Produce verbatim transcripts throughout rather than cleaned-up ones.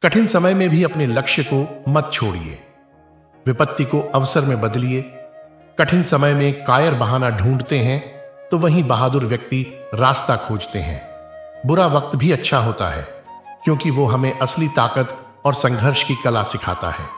कठिन समय में भी अपने लक्ष्य को मत छोड़िए। विपत्ति को अवसर में बदलिए। कठिन समय में कायर बहाना ढूंढते हैं तो वहीं बहादुर व्यक्ति रास्ता खोजते हैं। बुरा वक्त भी अच्छा होता है क्योंकि वो हमें असली ताकत और संघर्ष की कला सिखाता है।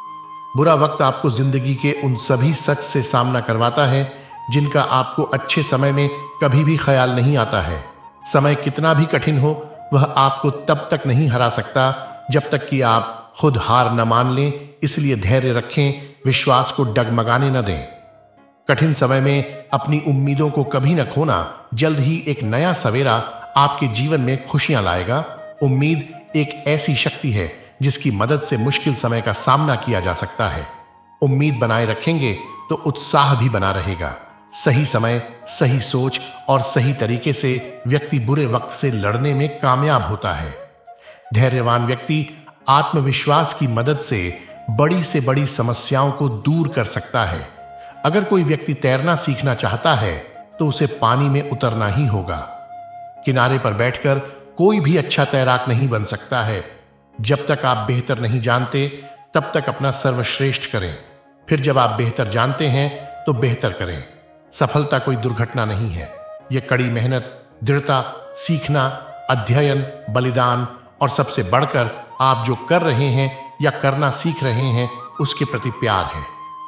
बुरा वक्त आपको जिंदगी के उन सभी सच से सामना करवाता है जिनका आपको अच्छे समय में कभी भी ख्याल नहीं आता है। समय कितना भी कठिन हो, वह आपको तब तक नहीं हरा सकता जब तक कि आप खुद हार न मान लें। इसलिए धैर्य रखें, विश्वास को डगमगाने न दें। कठिन समय में अपनी उम्मीदों को कभी न खोना। जल्द ही एक नया सवेरा आपके जीवन में खुशियां लाएगा। उम्मीद एक ऐसी शक्ति है जिसकी मदद से मुश्किल समय का सामना किया जा सकता है। उम्मीद बनाए रखेंगे तो उत्साह भी बना रहेगा। सही समय, सही सोच और सही तरीके से व्यक्ति बुरे वक्त से लड़ने में कामयाब होता है। धैर्यवान व्यक्ति आत्मविश्वास की मदद से बड़ी से बड़ी समस्याओं को दूर कर सकता है। अगर कोई व्यक्ति तैरना सीखना चाहता है तो उसे पानी में उतरना ही होगा। किनारे पर बैठकर कोई भी अच्छा तैराक नहीं बन सकता है। जब तक आप बेहतर नहीं जानते तब तक अपना सर्वश्रेष्ठ करें, फिर जब आप बेहतर जानते हैं तो बेहतर करें। सफलता कोई दुर्घटना नहीं है, यह कड़ी मेहनत, दृढ़ता, सीखना, अध्ययन, बलिदान और सबसे बढ़कर आप जो कर रहे हैं या करना सीख रहे हैं उसके प्रति प्यार है।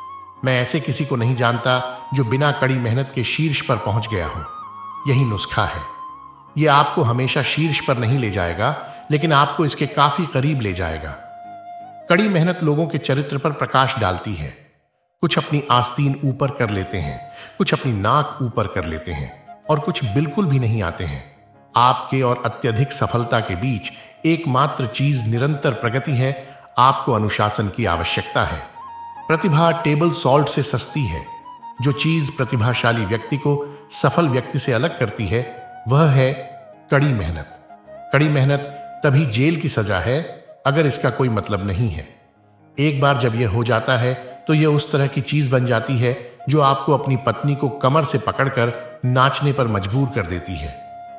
मैं ऐसे किसी को नहीं जानता जो बिना कड़ी मेहनत के शीर्ष पर पहुंच गया हो। यही नुस्खा है। यह आपको हमेशा शीर्ष पर नहीं ले जाएगा, लेकिन आपको इसके काफी करीब ले जाएगा। कड़ी मेहनत लोगों के चरित्र पर प्रकाश डालती है। कुछ अपनी आस्तीन ऊपर कर लेते हैं, कुछ अपनी नाक ऊपर कर लेते हैं और कुछ बिल्कुल भी नहीं आते हैं। आपके और अत्यधिक सफलता के बीच एकमात्र चीज निरंतर प्रगति है। आपको अनुशासन की आवश्यकता है। प्रतिभा टेबल सॉल्ट से सस्ती है। जो चीज प्रतिभाशाली व्यक्ति को सफल व्यक्ति से अलग करती है वह है कड़ी मेहनत। कड़ी मेहनत तभी जेल की सजा है अगर इसका कोई मतलब नहीं है। एक बार जब यह हो जाता है तो यह उस तरह की चीज बन जाती है जो आपको अपनी पत्नी को कमर से पकड़कर नाचने पर मजबूर कर देती है।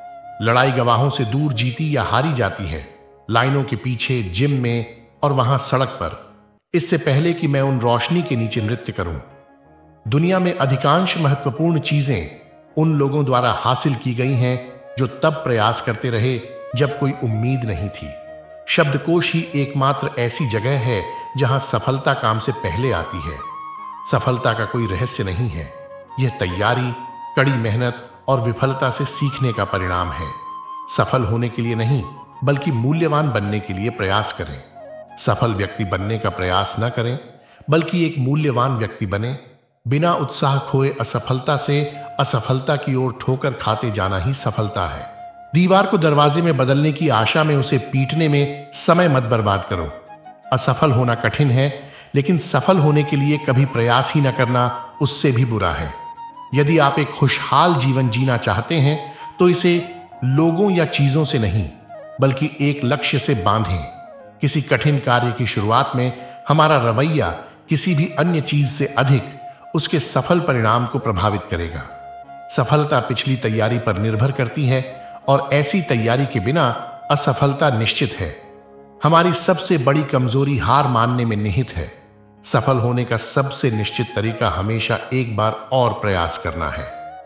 लड़ाई गवाहों से दूर जीती या हारी जाती है, लाइनों के पीछे, जिम में और वहां सड़क पर, इससे पहले कि मैं उन रोशनी के नीचे नृत्य करूं। दुनिया में अधिकांश महत्वपूर्ण चीजें उन लोगों द्वारा हासिल की गई हैं जो तब प्रयास करते रहे जब कोई उम्मीद नहीं थी। शब्दकोश ही एकमात्र ऐसी जगह है जहां सफलता काम से पहले आती है। सफलता का कोई रहस्य नहीं है। यह तैयारी, कड़ी मेहनत और विफलता से सीखने का परिणाम है। सफल होने के लिए नहीं बल्कि मूल्यवान बनने के लिए प्रयास करें। सफल व्यक्ति बनने का प्रयास न करें बल्कि एक मूल्यवान व्यक्ति बने। बिना उत्साह खोए असफलता से असफलता की ओर ठोकर खाते जाना ही सफलता है। दीवार को दरवाजे में बदलने की आशा में उसे पीटने में समय मत बर्बाद करो। असफल होना कठिन है, लेकिन सफल होने के लिए कभी प्रयास ही न करना उससे भी बुरा है। यदि आप एक खुशहाल जीवन जीना चाहते हैं तो इसे लोगों या चीजों से नहीं बल्कि एक लक्ष्य से बांधें। किसी कठिन कार्य की शुरुआत में हमारा रवैया किसी भी अन्य चीज से अधिक उसके सफल परिणाम को प्रभावित करेगा। सफलता पिछली तैयारी पर निर्भर करती है और ऐसी तैयारी के बिना असफलता निश्चित है। हमारी सबसे बड़ी कमजोरी हार मानने में निहित है। सफल होने का सबसे निश्चित तरीका हमेशा एक बार और प्रयास करना है।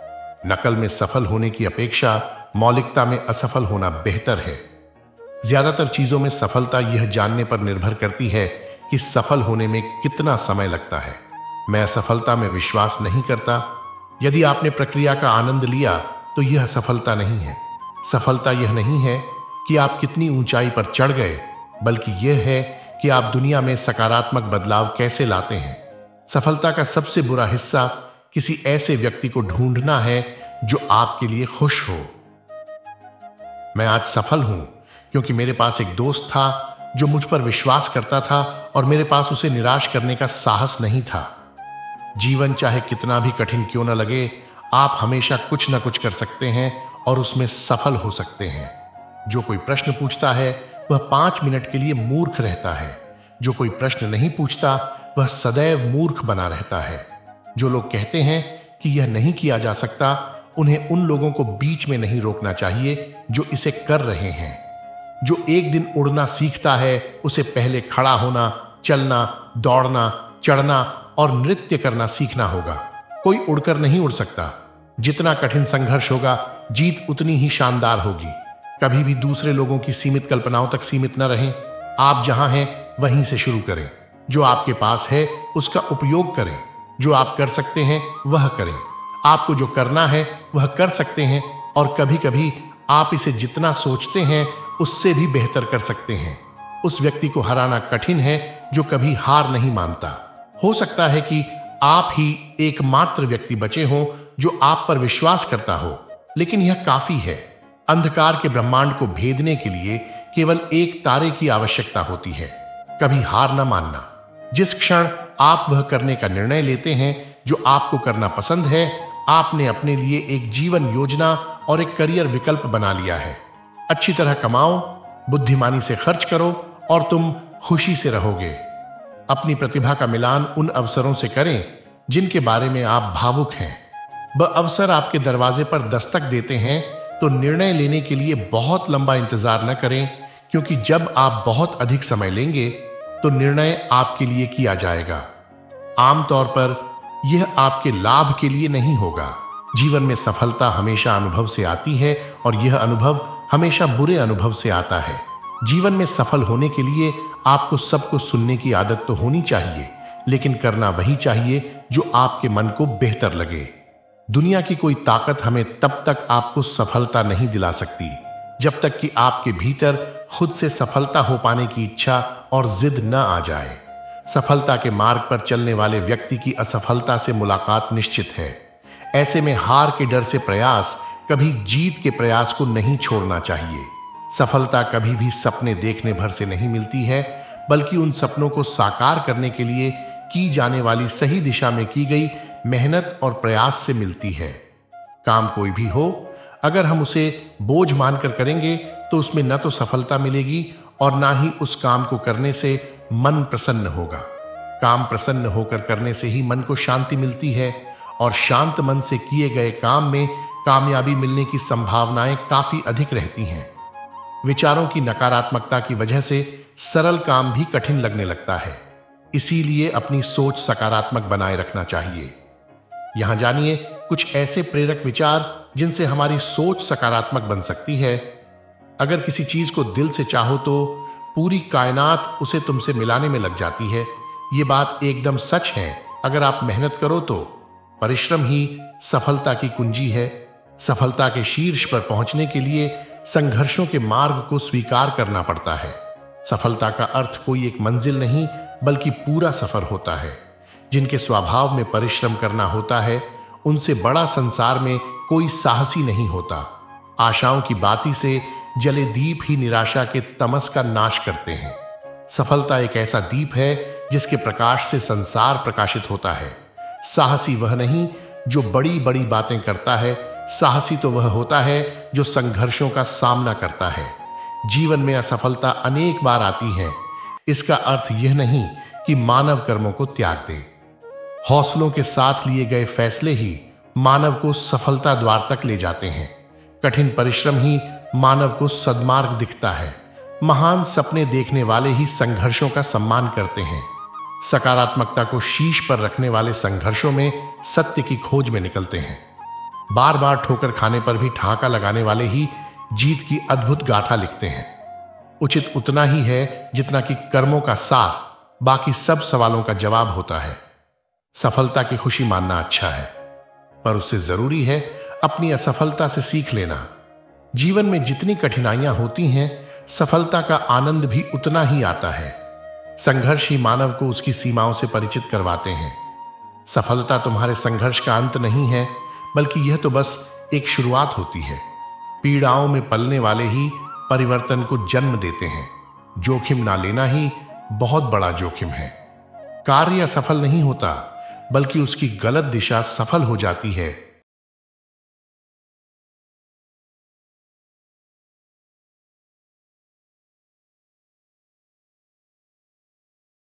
नकल में सफल होने की अपेक्षा मौलिकता में असफल होना बेहतर है। ज्यादातर चीजों में सफलता यह जानने पर निर्भर करती है कि सफल होने में कितना समय लगता है। मैं असफलता में विश्वास नहीं करता। यदि आपने प्रक्रिया का आनंद लिया तो यह सफलता नहीं है। सफलता यह नहीं है कि आप कितनी ऊंचाई पर चढ़ गए, बल्कि यह है कि आप दुनिया में सकारात्मक बदलाव कैसे लाते हैं। सफलता का सबसे बुरा हिस्सा किसी ऐसे व्यक्ति को ढूंढना है जो आपके लिए खुश हो। मैं आज सफल हूं क्योंकि मेरे पास एक दोस्त था जो मुझ पर विश्वास करता था और मेरे पास उसे निराश करने का साहस नहीं था। जीवन चाहे कितना भी कठिन क्यों न लगे, आप हमेशा कुछ न कुछ कर सकते हैं और उसमें सफल हो सकते हैं। जो कोई प्रश्न पूछता है वह पांच मिनट के लिए मूर्ख रहता है। जो कोई प्रश्न नहीं पूछता वह सदैव मूर्ख बना रहता है। जो लोग कहते हैं कि यह नहीं किया जा सकता, उन्हें उन लोगों को बीच में नहीं रोकना चाहिए जो इसे कर रहे हैं। जो एक दिन उड़ना सीखता है उसे पहले खड़ा होना, चलना, दौड़ना, चढ़ना और नृत्य करना सीखना होगा। कोई उड़कर नहीं उड़ सकता। जितना कठिन संघर्ष होगा, जीत उतनी ही शानदार होगी। कभी भी दूसरे लोगों की सीमित कल्पनाओं तक सीमित न रहें। आप जहां हैं वहीं से शुरू करें। जो आपके पास है उसका उपयोग करें। जो आप कर सकते हैं वह करें। आपको जो करना है वह कर सकते हैं, और कभी कभी आप इसे जितना सोचते हैं उससे भी बेहतर कर सकते हैं। उस व्यक्ति को हराना कठिन है जो कभी हार नहीं मानता। हो सकता है कि आप ही एकमात्र व्यक्ति बचे हों जो आप पर विश्वास करता हो, लेकिन यह काफी है। अंधकार के ब्रह्मांड को भेदने के लिए केवल एक तारे की आवश्यकता होती है। कभी हार न मानना। जिस क्षण आप वह करने का निर्णय लेते हैं जो आपको करना पसंद है, आपने अपने लिए एक जीवन योजना और एक करियर विकल्प बना लिया है। अच्छी तरह कमाओ, बुद्धिमानी से खर्च करो और तुम खुशी से रहोगे। अपनी प्रतिभा का मिलान उन अवसरों से करें जिनके बारे में आप भावुक हैं। वह अवसर आपके दरवाजे पर दस्तक देते हैं तो निर्णय लेने के लिए बहुत लंबा इंतजार न करें, क्योंकि जब आप बहुत अधिक समय लेंगे तो निर्णय आपके लिए किया जाएगा। आमतौर पर यह आपके लाभ के लिए नहीं होगा। जीवन में सफलता हमेशा अनुभव से आती है और यह अनुभव हमेशा बुरे अनुभव से आता है। जीवन में सफल होने के लिए आपको सबको सुनने की आदत तो होनी चाहिए, लेकिन करना वही चाहिए जो आपके मन को बेहतर लगे। दुनिया की कोई ताकत हमें तब तक आपको सफलता नहीं दिला सकती जब तक कि आपके भीतर खुद से सफलता हो पाने की इच्छा और जिद न आ जाए। सफलता के मार्ग पर चलने वाले व्यक्ति की असफलता से मुलाकात निश्चित है। ऐसे में हार के डर से प्रयास, कभी जीत के प्रयास को नहीं छोड़ना चाहिए। सफलता कभी भी सपने देखने भर से नहीं मिलती है, बल्कि उन सपनों को साकार करने के लिए की जाने वाली सही दिशा में की गई मेहनत और प्रयास से मिलती है। काम कोई भी हो, अगर हम उसे बोझ मानकर करेंगे तो उसमें न तो सफलता मिलेगी और ना ही उस काम को करने से मन प्रसन्न होगा। काम प्रसन्न होकर करने से ही मन को शांति मिलती है, और शांत मन से किए गए काम में कामयाबी मिलने की संभावनाएं काफी अधिक रहती हैं। विचारों की नकारात्मकता की वजह से सरल काम भी कठिन लगने लगता है। इसीलिए अपनी सोच सकारात्मक बनाए रखना चाहिए। यहां जानिए कुछ ऐसे प्रेरक विचार जिनसे हमारी सोच सकारात्मक बन सकती है। अगर किसी चीज को दिल से चाहो तो पूरी कायनात उसे तुमसे मिलाने में लग जाती है। ये बात एकदम सच है। अगर आप मेहनत करो तो परिश्रम ही सफलता की कुंजी है। सफलता के शीर्ष पर पहुंचने के लिए संघर्षों के मार्ग को स्वीकार करना पड़ता है। सफलता का अर्थ कोई एक मंजिल नहीं, बल्कि पूरा सफर होता है। जिनके स्वभाव में परिश्रम करना होता है, उनसे बड़ा संसार में कोई साहसी नहीं होता। आशाओं की बाती से जले दीप ही निराशा के तमस का नाश करते हैं। सफलता एक ऐसा दीप है जिसके प्रकाश से संसार प्रकाशित होता है। साहसी वह नहीं जो बड़ी बड़ी बातें करता है, साहसी तो वह होता है जो संघर्षों का सामना करता है। जीवन में असफलता अनेक बार आती है। इसका अर्थ यह नहीं कि मानव कर्मों को त्याग दे। हौसलों के साथ लिए गए फैसले ही मानव को सफलता द्वार तक ले जाते हैं। कठिन परिश्रम ही मानव को सद्मार्ग दिखता है। महान सपने देखने वाले ही संघर्षों का सम्मान करते हैं। सकारात्मकता को शीश पर रखने वाले संघर्षों में सत्य की खोज में निकलते हैं। बार बार ठोकर खाने पर भी ठहाका लगाने वाले ही जीत की अद्भुत गाथा लिखते हैं। उचित उतना ही है जितना कि कर्मों का सार, बाकी सब सवालों का जवाब होता है। सफलता की खुशी मानना अच्छा है, पर उससे जरूरी है अपनी असफलता से सीख लेना। जीवन में जितनी कठिनाइयां होती हैं, सफलता का आनंद भी उतना ही आता है। संघर्ष ही मानव को उसकी सीमाओं से परिचित करवाते हैं। सफलता तुम्हारे संघर्ष का अंत नहीं है, बल्कि यह तो बस एक शुरुआत होती है। पीड़ाओं में पलने वाले ही परिवर्तन को जन्म देते हैं। जोखिम ना लेना ही बहुत बड़ा जोखिम है। कार्य असफल नहीं होता, बल्कि उसकी गलत दिशा सफल हो जाती है